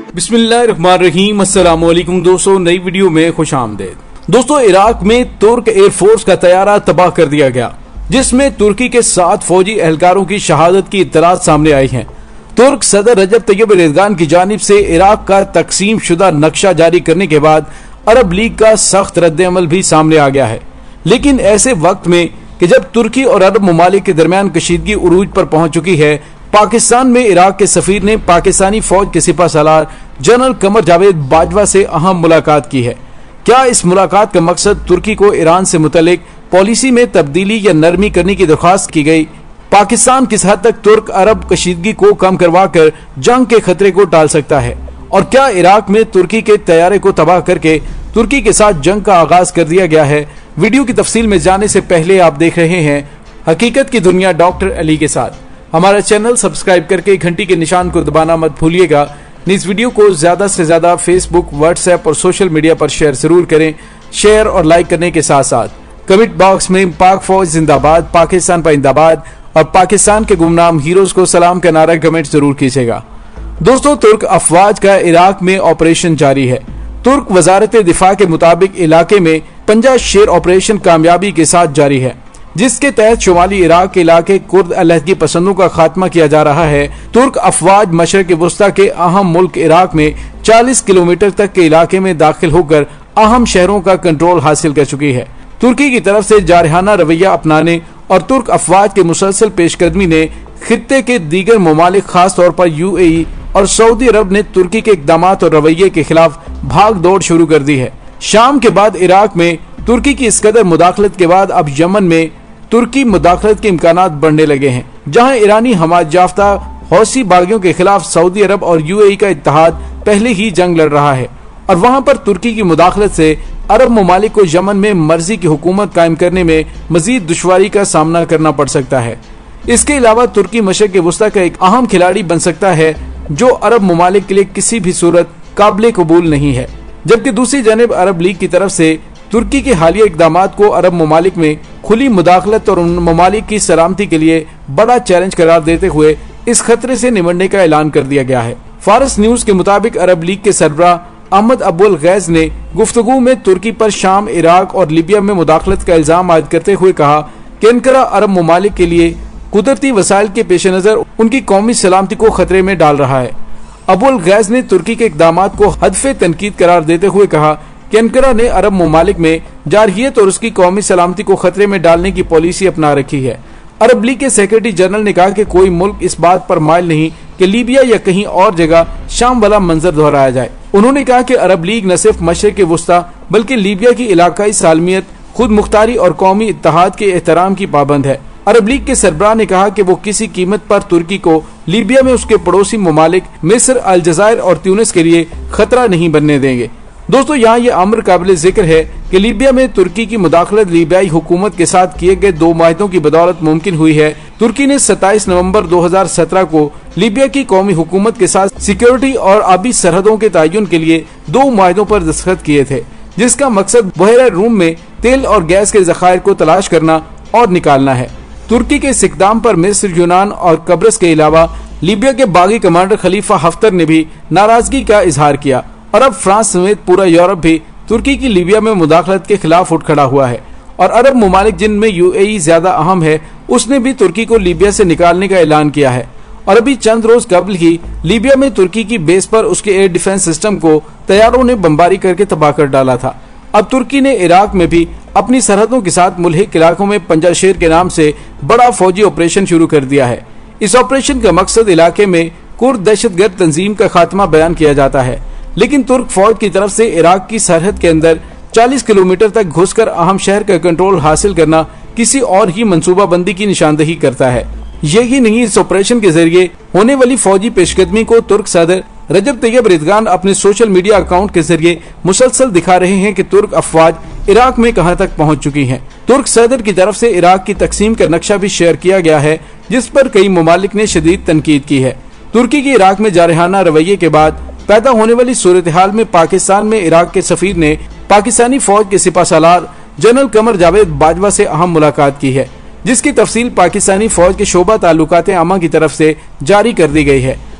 बिस्मिल्लाहिर्रहमानिर्रहीम। अस्सलाम वालेकुम दोस्तों, नई वीडियो में खुश आमदेद। दोस्तों, इराक में तुर्क एयरफोर्स का तैयारा तबाह कर दिया गया, जिसमें तुर्की के 7 फौजी एहलकारों की शहादत की इत्तलात सामने आई हैं। तुर्क सदर रजब तैयब एर्दोगान की जानिब से इराक का तकसीम शुदा नक्शा जारी करने के बाद अरब लीग का सख्त रद्द-ए-अमल भी सामने आ गया है। लेकिन ऐसे वक्त में कि जब तुर्की और अरब ममालिक के दरमियान कशीदगी उरूज पर पहुंच चुकी है, पाकिस्तान में इराक के सफीर ने पाकिस्तानी फौज के सिपा सालार जनरल कमर जावेद बाजवा से अहम मुलाकात की है। क्या इस मुलाकात का मकसद तुर्की को ईरान से मुतल्लिक पॉलिसी में तब्दीली या नरमी करने की दरख्वास्त की गई? पाकिस्तान किस हद तक तुर्क अरब कशीदगी को कम करवा कर जंग के खतरे को टाल सकता है? और क्या इराक में तुर्की के तैयारे को तबाह करके तुर्की के साथ जंग का आगाज कर दिया गया है? वीडियो की तफसील में जाने से पहले आप देख रहे हैं हकीकत की दुनिया डॉक्टर अली के साथ। हमारा चैनल सब्सक्राइब करके घंटी के निशान को दबाना मत भूलिएगा। इस वीडियो को ज्यादा से ज्यादा फेसबुक, व्हाट्सएप और सोशल मीडिया पर शेयर जरूर करें। शेयर और लाइक करने के साथ साथ कमेंट बॉक्स में पाक फौज जिंदाबाद, पाकिस्तान पाइंदाबाद और पाकिस्तान के गुमनाम हीरोज को सलाम का नारा कमेंट जरूर कीजिएगा। दोस्तों, तुर्क अफवाज का इराक में ऑपरेशन जारी है। तुर्क वजारत दिफा के मुताबिक इलाके में पंजा शेर ऑपरेशन कामयाबी के साथ जारी है, जिसके तहत शुमाली इराक के इलाके कुर्द अलहदगी पसंदों का खात्मा किया जा रहा है। तुर्क अफवाज मशरक वस्ता के अहम मुल्क इराक में 40 किलोमीटर तक के इलाके में दाखिल होकर अहम शहरों का कंट्रोल हासिल कर चुकी है। तुर्की की तरफ से जारहाना रवैया अपनाने और तुर्क अफवाज के मुसलसल पेशकदमी ने खित्ते के दीगर ममालिक खास तौर पर UAE और सऊदी अरब ने तुर्की के इकदाम और रवैये के खिलाफ भाग दौड़ शुरू कर दी है। शाम के बाद इराक में तुर्की की इस कदर मुदाखलत के बाद अब यमन में तुर्की मुदाखलत के इम्कानात बढ़ने लगे हैं, जहां ईरानी हमाद याफ्ता हौसी बागियों के खिलाफ सऊदी अरब और UAE का इत्तेहाद पहले ही जंग लड़ रहा है और वहां पर तुर्की की मुदाखलत से अरब ममालिक को यमन में मर्जी की हुकूमत कायम करने में मजीद दुश्वारी का सामना करना पड़ सकता है। इसके अलावा तुर्की मशरक वस्ता का एक अहम खिलाड़ी बन सकता है, जो अरब ममालिक के लिए किसी भी सूरत काबिल कबूल नहीं है। जबकि दूसरी जानब अरब लीग की तरफ से तुर्की के हालिया इकदाम को अरब ममालिक में खुली मुदाखलत और उन ममालिक की सलामती के लिए बड़ा चैलेंज करार देते हुए इस खतरे से निमटने का ऐलान कर दिया गया है। फारस न्यूज के मुताबिक अरब लीग के सरबराह अहमद अबुल गैज ने गुफ्तगू में तुर्की पर शाम, इराक और लीबिया में मुदाखलत का इल्जाम आयद करते हुए कहा कि अनकरा अरब ममालिक के लिए कुदरती वसाइल के पेश नजर उनकी कौमी सलामती को खतरे में डाल रहा है। अबुल गैज ने तुर्की के इकदाम को हदफे तनकीद करार देते हुए कहा कि अनकरा ने अरब ममालिक में जारहियत और उसकी कौमी सलामती को खतरे में डालने की पॉलिसी अपना रखी है। अरब लीग के सेक्रेटरी जनरल ने कहा कि कोई मुल्क इस बात पर माइल नहीं कि लीबिया या कहीं और जगह शाम वाला मंजर दोहराया जाए। उन्होंने कहा कि अरब लीग न सिर्फ मशरक वस्ता बल्कि लीबिया की इलाकाई सालमियत, खुद मुख्तारी और कौमी इत्तेहाद के एहतराम की पाबंद है। अरब लीग के सरबराह ने कहा कि वो किसी कीमत पर तुर्की को लीबिया में उसके पड़ोसी ममालिक मिस्र, अलजायर और ट्यूनिस के लिए खतरा नहीं बनने देंगे। दोस्तों, यहाँ ये अमर काबिल जिक्र है कि लीबिया में तुर्की की मुदाखलत लीबियाई हुकूमत के साथ किए गए 2 माहिदों की बदौलत मुमकिन हुई है। तुर्की ने 27 नवंबर 2017 को लीबिया की कौमी हुकूमत के साथ सिक्योरिटी और आबी सरहदों के तयन के लिए 2 माहिदों पर दस्तखत किए थे, जिसका मकसद बहरा रूम में तेल और गैस के जखायर को तलाश करना और निकालना है। तुर्की के इस इक़दाम पर मिस्र, यूनान और कब्रस के अलावा लीबिया के बागी कमांडर खलीफा हफ्तर ने भी नाराजगी का इजहार किया और अब फ्रांस समेत पूरा यूरोप भी तुर्की की लीबिया में मुदाखलत के खिलाफ उठ खड़ा हुआ है। और अरब ममालिक जिनमें UAE ज्यादा अहम है, उसने भी तुर्की को लीबिया से निकालने का ऐलान किया है। और अभी चंद रोज कबल ही लीबिया में तुर्की की बेस पर उसके एयर डिफेंस सिस्टम को तैयारों ने बमबारी करके तबाह कर डाला था। अब तुर्की ने इराक में भी अपनी सरहदों के साथ मुल्हिक इलाकों में पंजा शेर के नाम से बड़ा फौजी ऑपरेशन शुरू कर दिया है। इस ऑपरेशन का मकसद इलाके में कुर्द दहशतगर्द तंजीम का खात्मा बयान किया जाता है। लेकिन तुर्क फौज की तरफ से इराक की सरहद के अंदर 40 किलोमीटर तक घुसकर अहम शहर का कंट्रोल हासिल करना किसी और ही मंसूबाबंदी की निशानदही करता है। यही नहीं, इस ऑपरेशन के जरिए होने वाली फौजी पेशकदमी को तुर्क सदर रजब तैयब एर्दोगान अपने सोशल मीडिया अकाउंट के जरिए मुसलसल दिखा रहे हैं कि तुर्क अफवाज इराक में कहां तक पहुंच चुकी हैं। तुर्क सदर की तरफ से इराक की तकसीम का नक्शा भी शेयर किया गया है, जिस पर कई ममालिक ने शदीद तनकीद की है। तुर्की की इराक में जारहाना रवैये के बाद पैदा होने वाली सूरत हाल में पाकिस्तान में इराक के सफीर ने पाकिस्तानी फौज के सिपा सालार जनरल कमर जावेद बाजवा से अहम मुलाकात की है, जिसकी तफसील पाकिस्तानी फौज के शोबा ताल्लुकात आमा की तरफ से जारी कर दी गई है।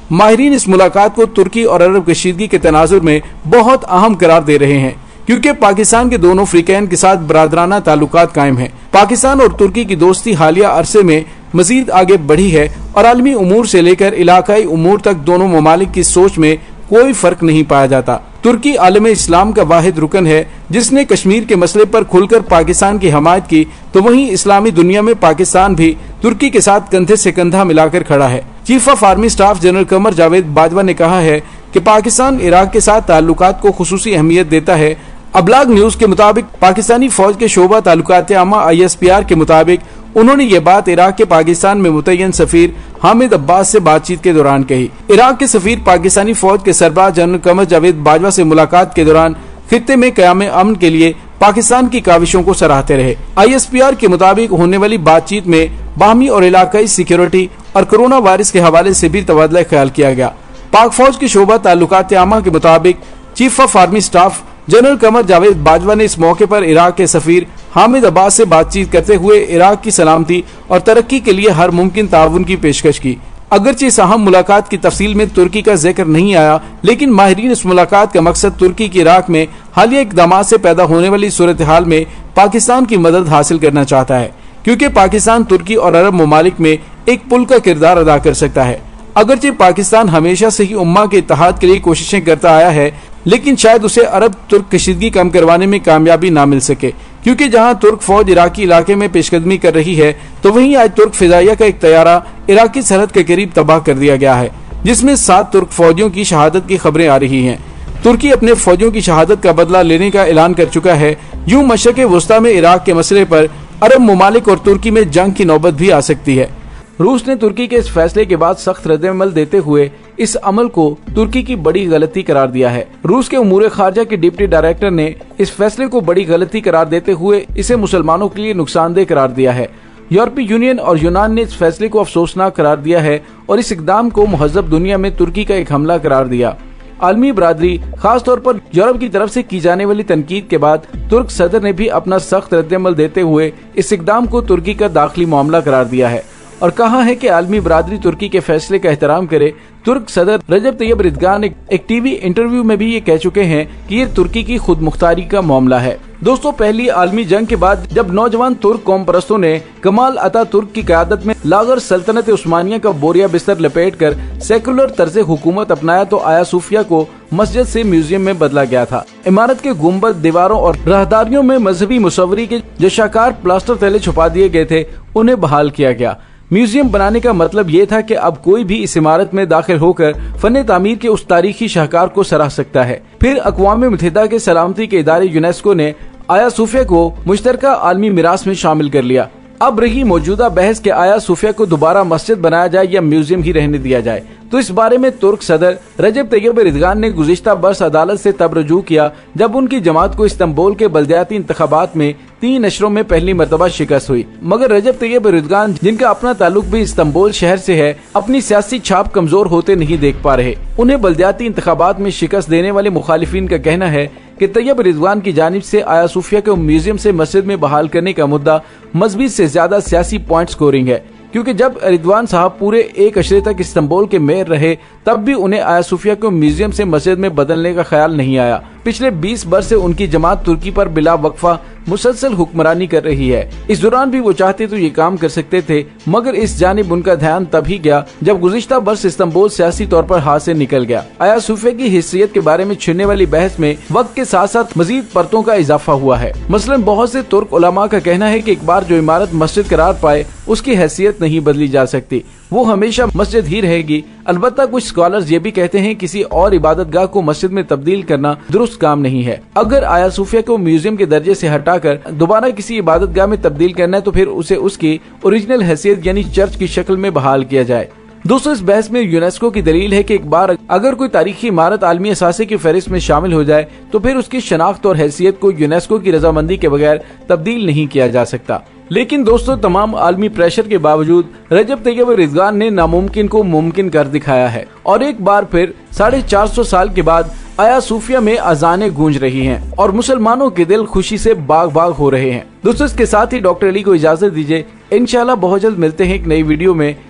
माहिरीन इस मुलाकात को तुर्की और अरब कशीदगी के तनाजुर में बहुत अहम करार दे रहे हैं, क्योंकि पाकिस्तान के दोनों फ्रीकैन के साथ बरादराना ताल्लुकात कायम हैं। पाकिस्तान और तुर्की की दोस्ती हालिया अरसे में मजीद आगे बढ़ी है और आलमी उमूर से लेकर इलाकाई उमूर तक दोनों ममालिक की सोच में कोई फर्क नहीं पाया जाता। तुर्की आलम इस्लाम का वाहिद रुकन है जिसने कश्मीर के मसले पर खुलकर पाकिस्तान की हमायत की, तो वहीं इस्लामी दुनिया में पाकिस्तान भी तुर्की के साथ कंधे से कंधा मिलाकर खड़ा है। Chief of army staff general Qamar Javed Bajwa ने कहा है कि पाकिस्तान इराक के साथ ताल्लुकात को खुसूसी अहमियत देता है। अबलाग न्यूज के मुताबिक पाकिस्तानी फौज के शोबा ताल्लुकात आमा ISPR के मुताबिक उन्होंने ये बात इराक के पाकिस्तान में मुतय्यन सफीर हामिद अब्बास से बातचीत के दौरान कही। इराक के सफीर पाकिस्तानी फौज के सरबराह जनरल कमर जावेद बाजवा से मुलाकात के दौरान खित्ते में क़याम अमन के लिए पाकिस्तान की काविशों को सराहते रहे। ISPR के मुताबिक होने वाली बातचीत में बाहमी और इलाकाई सिक्योरिटी और कोरोना वायरस के हवाले से भी तबादला ख्याल किया गया। पाक फौज के शोबा ताल्लुकात आमा के मुताबिक chief of army staff general Qamar Javed Bajwa ने इस मौके पर इराक के सफीर हामिद अब्बास से बातचीत करते हुए इराक की सलामती और तरक्की के लिए हर मुमकिन ताउन की पेशकश की। अगरचे इस अहम मुलाकात की तफसील में तुर्की का जिक्र नहीं आया, लेकिन माहिरीन इस मुलाकात का मकसद तुर्की की इराक में हालिया इक़दामात से पैदा होने वाली सूरत हाल में पाकिस्तान की मदद हासिल करना चाहता है, क्योंकि पाकिस्तान तुर्की और अरब ममालिक में एक पुल का किरदार अदा कर सकता है। अगरचे पाकिस्तान हमेशा से ही उम्मा के इत्तेहाद के लिए कोशिशें करता आया है, लेकिन शायद उसे अरब तुर्क कशीदगी कम करवाने में कामयाबी ना मिल सके, क्योंकि जहां तुर्क फौज इराकी इलाके में पेशकदमी कर रही है, तो वहीं आज तुर्क फिजाइया का एक तैयारा इराकी सरहद के करीब तबाह कर दिया गया है, जिसमें 7 तुर्क फौजियों की शहादत की खबरें आ रही हैं। तुर्की अपने फौजियों की शहादत का बदला लेने का ऐलान कर चुका है। यूं मशरक़ वुस्ता में इराक के मसले पर अरब ममालिक और तुर्की में जंग की नौबत भी आ सकती है। रूस ने तुर्की के इस फैसले के बाद सख्त रद्द-ए-अमल देते हुए इस अमल को तुर्की की बड़ी गलती करार दिया है। रूस के उमूर खारजा के डिप्टी डायरेक्टर ने इस फैसले को बड़ी गलती करार देते हुए इसे मुसलमानों के लिए नुकसानदेह करार दिया है। यूरोपीय यूनियन और यूनान ने इस फैसले को अफसोसनाक करार दिया है और इस इकदाम को मुहज़्ज़ब दुनिया में तुर्की का एक हमला करार दिया। आलमी बरादरी, खास तौर पर यूरोप की तरफ से की जाने वाली तनकीद के बाद तुर्क सदर ने भी अपना सख्त रद्द-ए-अमल देते हुए इस इकदाम को तुर्की का दाखिली मामला करार दिया है और कहा है कि आलमी बरादरी तुर्की के फैसले का एहतराम करे। तुर्क सदर रजब तैयब एर्दोगान एक टीवी इंटरव्यू में भी ये कह चुके हैं कि ये तुर्की की खुद मुख्तारी का मामला है। दोस्तों, पहली आलमी जंग के बाद जब नौजवान तुर्क कौम परस्तों ने कमाल अतातुर्क की क़यादत में लागर सल्तनत उस्मानिया का बोरिया बिस्तर लपेट कर सेकुलर तर्ज हुकूमत अपनाया, तो आया सूफिया को मस्जिद से म्यूजियम में बदला गया था। इमारत के गुम्बद, दीवारों और राहदारियों में मजहबी मुसव्वरी के जो शाकार प्लास्टर तले छुपा दिए गए थे, उन्हें बहाल किया गया। म्यूजियम बनाने का मतलब ये था कि अब कोई भी इस इमारत में दाखिल होकर फन तामीर के उस तारीखी शाहकार को सराह सकता है। फिर अक़वाम मुत्तहिदा के सलामती के इदारे यूनेस्को ने आया सूफिया को मुश्तरका आलमी मिरास में शामिल कर लिया। अब रही मौजूदा बहस के आया सूफिया को दोबारा मस्जिद बनाया जाए या म्यूजियम ही रहने दिया जाए, तो इस बारे में तुर्क सदर रजब तैयब एर्दोगान ने गुज़िश्ता बरस अदालत से तब रुजू किया जब उनकी जमात को इस्तांबुल के बल्दियाती इंतखाबात में 3 नशरों में पहली मरतबा शिकस्त हुई। मगर रजब तैयब एर्दोगान, जिनका अपना ताल्लुक भी इस्तांबुल शहर से है, अपनी सियासी छाप कमजोर होते नहीं देख पा रहे। उन्हें बल्दियाती इंतखाबात में शिकस्त देने वाले मुखालिफिन का कहना है कि तैयब एर्दोगान की जानिब से आया सूफिया को म्यूजियम से मस्जिद में बहाल करने का मुद्दा मजहबी से ज्यादा सियासी पॉइंट स्कोरिंग है, क्योंकि जब एर्दोगान साहब पूरे 1 अशरे तक इस्तांबुल के मेयर रहे, तब भी उन्हें आया सूफिया को म्यूजियम से मस्जिद में बदलने का ख्याल नहीं आया। पिछले 20 वर्ष से उनकी जमात तुर्की पर बिला वक्फा मुसलसल हुक्मरानी कर रही है। इस दौरान भी वो चाहते तो ये काम कर सकते थे, मगर इस जानिब उनका ध्यान तभी गया जब गुज़िश्ता बरस इस्तांबुल सियासी तौर पर हाथ से निकल गया। आया सूफिया की हिस्सियत के बारे में छिड़ने वाली बहस में वक्त के साथ साथ मजीद परतों का इजाफा हुआ है। मसलन बहुत से तुर्क उलमा का कहना है कि एक बार जो इमारत मस्जिद करार पाए, उसकी हैसियत नहीं बदली जा सकती, वो हमेशा मस्जिद ही रहेगी। अलबत्ता कुछ स्कॉलर्स ये भी कहते हैं किसी और इबादतगाह को मस्जिद में तब्दील करना दुरुस्त काम नहीं है। अगर आया सूफिया को म्यूजियम के दर्जे से हटाकर दोबारा किसी इबादतगाह में तब्दील करना है, तो फिर उसे उसकी ओरिजिनल हैसियत यानी चर्च की शक्ल में बहाल किया जाए। दोस्तों, इस बहस में यूनेस्को की दलील है कि एक बार अगर कोई तारीखी इमारत आलमी असासे की फहरिस्त में शामिल हो जाए, तो फिर उसकी शनाख्त और हैसियत को यूनेस्को की रजामंदी के बगैर तब्दील नहीं किया जा सकता। लेकिन दोस्तों, तमाम आलमी प्रेशर के बावजूद रजब तैयब एर्दोगान ने नामुमकिन को मुमकिन कर दिखाया है और एक बार फिर 450 साल के बाद आया सूफिया में अजानें गूंज रही हैं और मुसलमानों के दिल खुशी से बाग बाग हो रहे हैं। दोस्तों, इसके साथ ही डॉक्टर अली को इजाजत दीजिए। इंशाल्लाह बहुत जल्द मिलते हैं एक नई वीडियो में।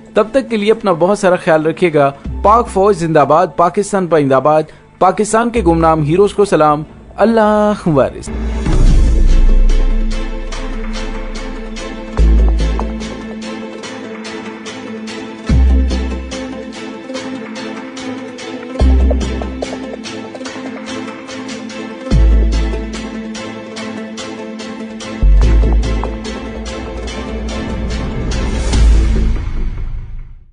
तब तक के लिए अपना बहुत सारा ख्याल रखिएगा। पाक फौज जिंदाबाद, पाकिस्तान पाइंदाबाद, पाकिस्तान के गुमनाम हीरोज को सलाम, अल्लाह वारिस।